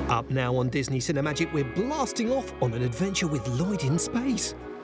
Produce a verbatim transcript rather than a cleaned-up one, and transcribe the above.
Up now on Disney Cinemagic, we're blasting off on an adventure with Lloyd in space.